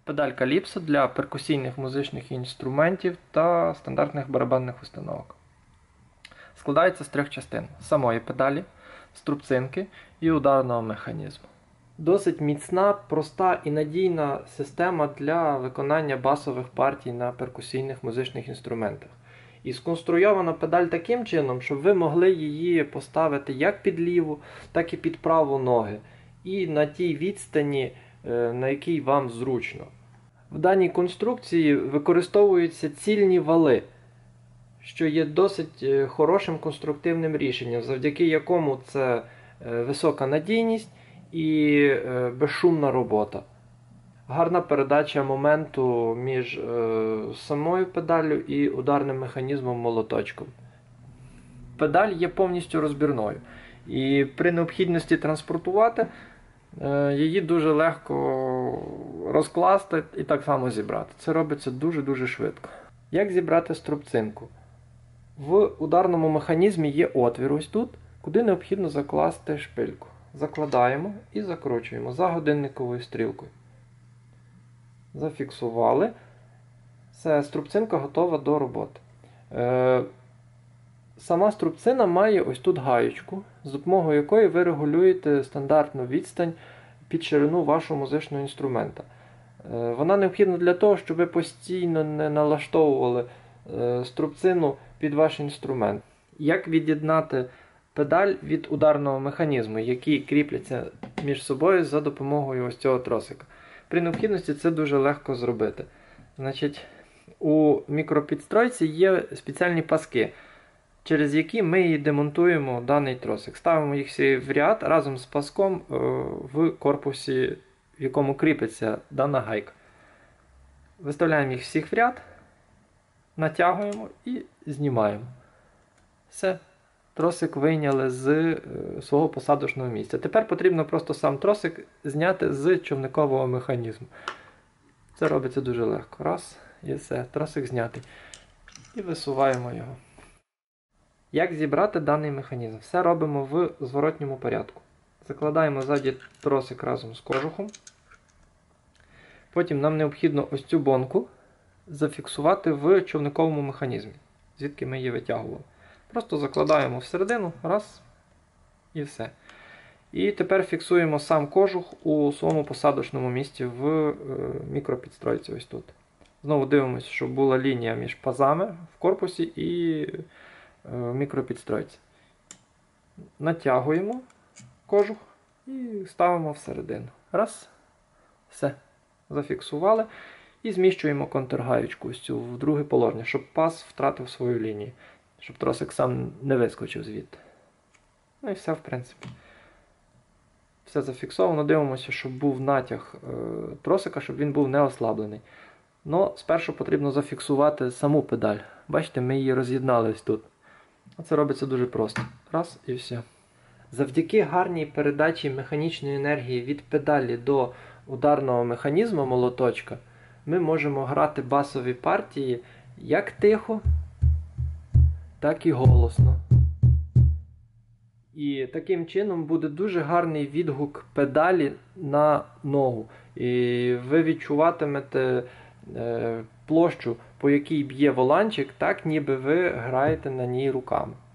Педаль Calypso для перкусійних музичних інструментів та стандартних барабанних установок. Складається з трьох частин: самої педалі, струбцинки і ударного механізму. Досить міцна, проста і надійна система для виконання басових партій на перкусійних музичних інструментах. І сконструйована педаль таким чином, щоб ви могли її поставити як під ліву, так і під праву ноги. І на тій відстані, на якій вам зручно. В даній конструкції використовуються цільні вали, що є досить хорошим конструктивним рішенням, завдяки якому це висока надійність і безшумна робота. Гарна передача моменту між самою педаллю і ударним механізмом молоточком. Педаль є повністю розбірною. І при необхідності транспортувати її дуже легко розкласти і так само зібрати. Це робиться дуже-дуже швидко. Як зібрати струбцинку? В ударному механізмі є отвір ось тут, куди необхідно закласти шпильку. Закладаємо і закручуємо за годинниковою стрілкою. Зафіксували. Все, струбцинка готова до роботи. Сама струбцина має ось тут гаєчку, з допомогою якої ви регулюєте стандартну відстань під ширину вашого музичного інструмента. Вона необхідна для того, щоб ви постійно не налаштовували струбцину під ваш інструмент. Як від'єднати педаль від ударного механізму, які кріпляться між собою за допомогою ось цього тросика? При необхідності це дуже легко зробити. Значить, у мікропідстройці є спеціальні паски, через які ми і демонтуємо даний тросик. Ставимо їх всі в ряд разом з паском в корпусі, в якому кріпиться дана гайка. Виставляємо їх всіх в ряд, натягуємо і знімаємо. Все. Тросик вийняли з свого посадочного місця. Тепер потрібно просто сам тросик зняти з човникового механізму. Це робиться дуже легко. Раз, і все. Тросик знятий. І висуваємо його. Як зібрати даний механізм? Все робимо в зворотньому порядку. Закладаємо ззаді тросик разом з кожухом. Потім нам необхідно ось цю бонку зафіксувати в човниковому механізмі, звідки ми її витягували. Просто закладаємо всередину, раз, і все. І тепер фіксуємо сам кожух у своєму посадочному місці в мікропідстройці ось тут. Знову дивимося, щоб була лінія між пазами в корпусі і в мікропідстройці. Натягуємо кожух і ставимо всередину. Раз, все. Зафіксували. І зміщуємо контргаєчку ось цю в друге положення, щоб паз втратив свою лінію. Щоб тросик сам не вискочив звідти. Ну і все, в принципі. Все зафіксовано. Дивимося, щоб був натяг тросика, щоб він був не ослаблений. Но спершу потрібно зафіксувати саму педаль. Бачите, ми її роз'єднали ось тут. Це робиться дуже просто. Раз і все. Завдяки гарній передачі механічної енергії від педалі до ударного механізму молоточка ми можемо грати басові партії як тихо, так і голосно. І таким чином буде дуже гарний відгук педалі на ногу. І ви відчуватимете площу, по якій б'є воланчик, так ніби ви граєте на ній руками.